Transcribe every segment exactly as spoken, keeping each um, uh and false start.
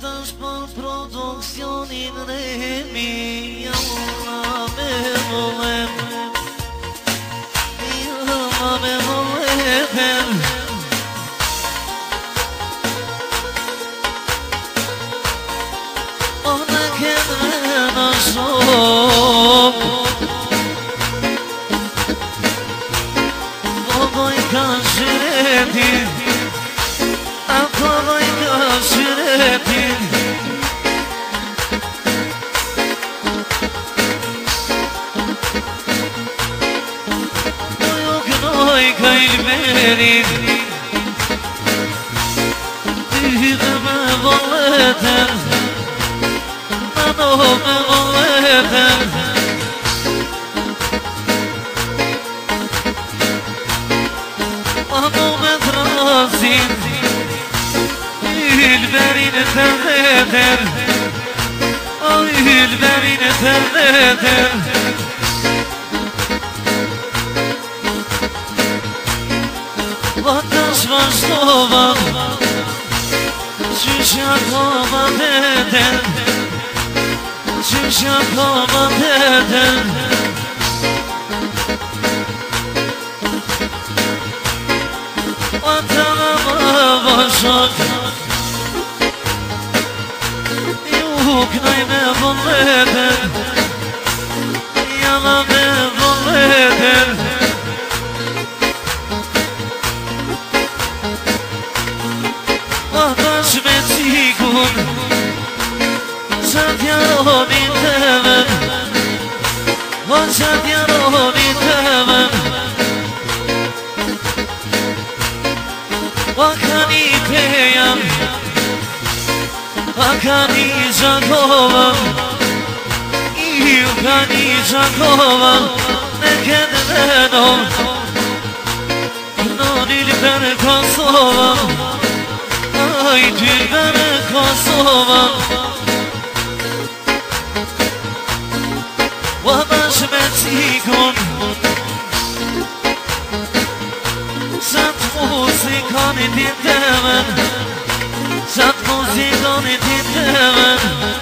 tash për produksionin Remi Jalla me volem Jalla me volem Ona kënë në shok Vogoj ka shireti Vogoj ka shireti Ojo kënoj ka ilberin Dyhe me voleten Mano me voleten Mano me trasin Ülberin terleter O ülberin terleter Vataş başlovan Şuşakova deden Şuşakova deden Vatanıma başak Yuknay me volleden Yana me volleden Vahdaş me tikun Şadyaron intemen Şadyaron intemen Vakani peyam Vakani Żakowa Iukani Żakowa Ne kendine No dilber Kosova Ay dilber Kosova Vadaş Meksikon Sat muzikan dinlemen Sat muzikan dinlemen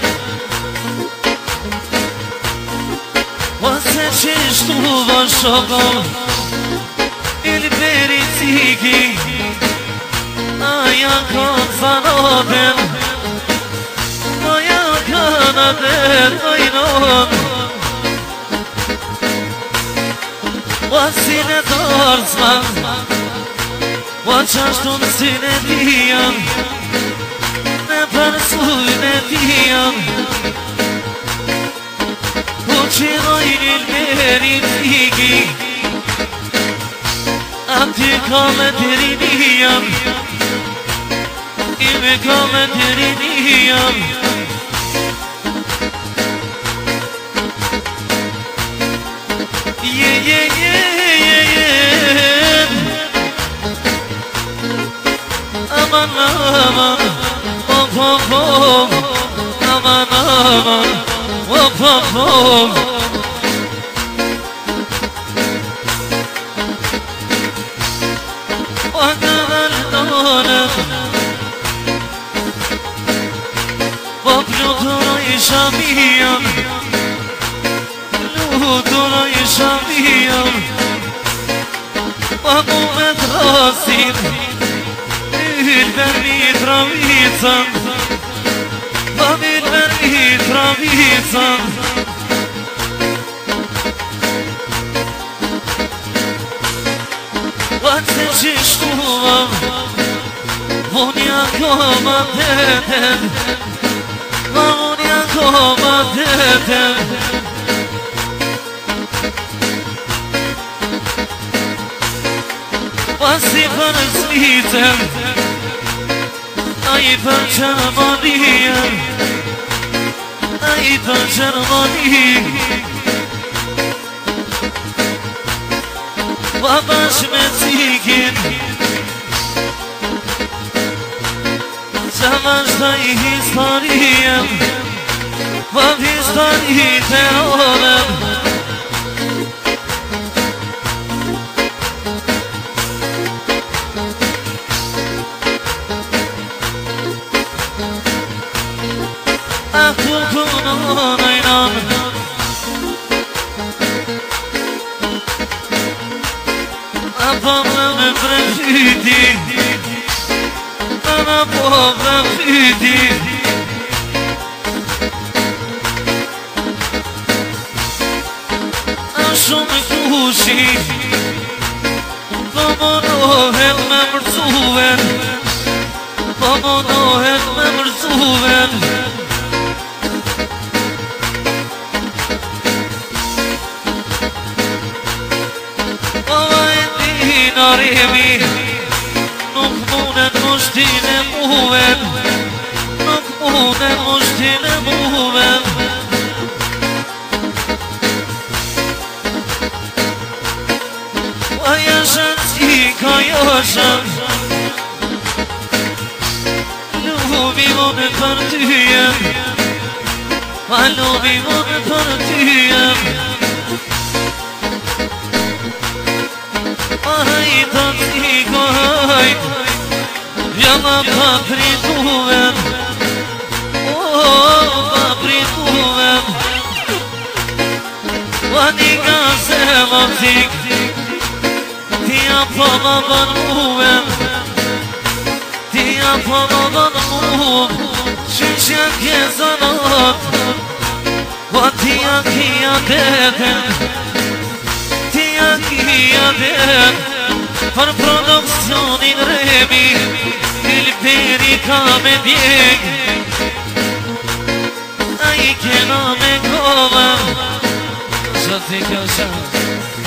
Vase çeştu başogon İlberi tiki Ayakon zanoden Ayakon aden oynon Vasine dorsman Vaçaştun sine diyan Ne persune diyan Uçinoyn ilberi tiki Antikame deriniyan İmekame deriniyan Ye ye ye ye ye Aman aman Hop hop hop Aman aman Hop hop hop Vakalar donem Vaplutura işamiyan Lutura işamiyan Vamu metrasin Ülber mitravitsan Vamilber mitravitsan Vakse şiştuvam Vonia koma deden Vonia koma deden Vasifan smitem Ayıpan çarmaniyem Ayıpan çarmaniyem Vadaş Meksikin Savaşta histariyem Vavistari terorem kukuna naynan Apamla me prefiti Ana po prefiti Shumë kushi Po monohet me mërcuven Po monohet me mërcuven Po vajti narimi Nuk munen mushtin e muven Nuk munen mushtin e muven Yaşan tika yaşan Lubim onu partiyem Lubim onu partiyem Ay tatika ay Yama paprikuven Oh paprikuven Vanika sevaptik Tia pama ban muven Tia pama ban muv Shishya ke zanat Va tia kia deten Tia kia deten Për produksionin remi Ilperi ka me djeg A i kena me kova Zati ka shanë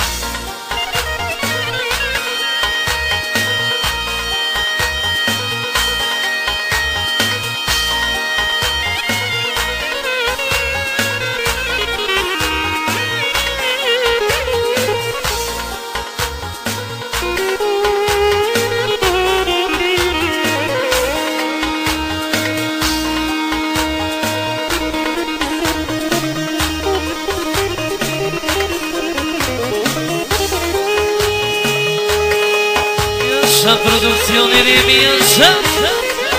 La produzione di mia scelta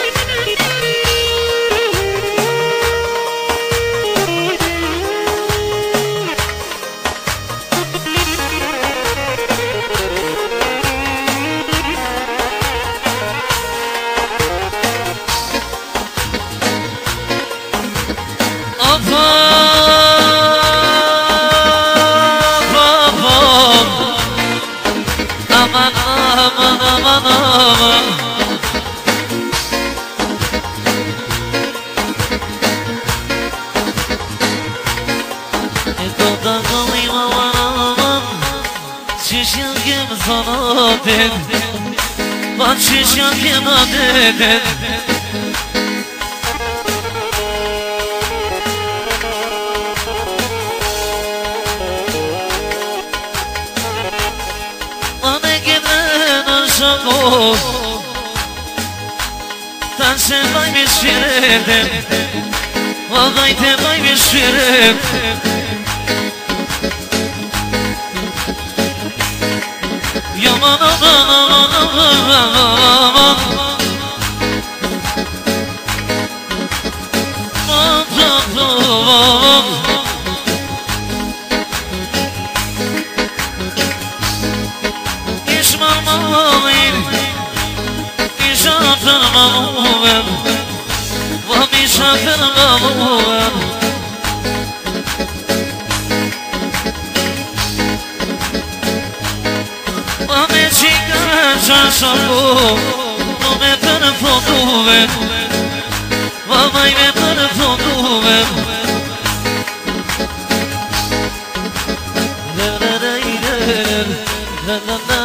Bak şişen kena deden Bana giden aşağı Tan sen vay bir şireden Vay te vay bir şirem Yaman aman aman aman aman aman İşman mağayır İşatın mağuven Vam işatın mağuven Vame chica çarşambu Nume telefonuven Vamay me telefonuven La la la la la la la